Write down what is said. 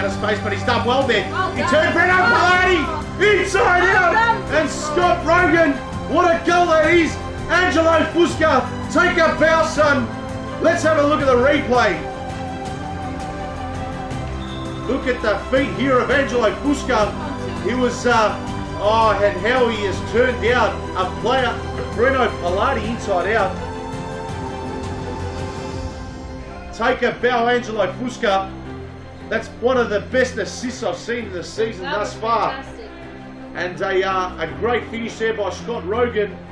of space, but he's done well there. He turned Breno Palati inside out, and Scott Rogan, what a goal that is. Angelo Fusca, take a bow, son. Let's have a look at the replay. Look at the feet here of Angelo Fusca. He was, and how he has turned out a player, Breno Palati, inside out. Take a bow, Angelo Fusca. That's one of the best assists I've seen in the season thus far. Fantastic. And a great finish there by Scott Rogan.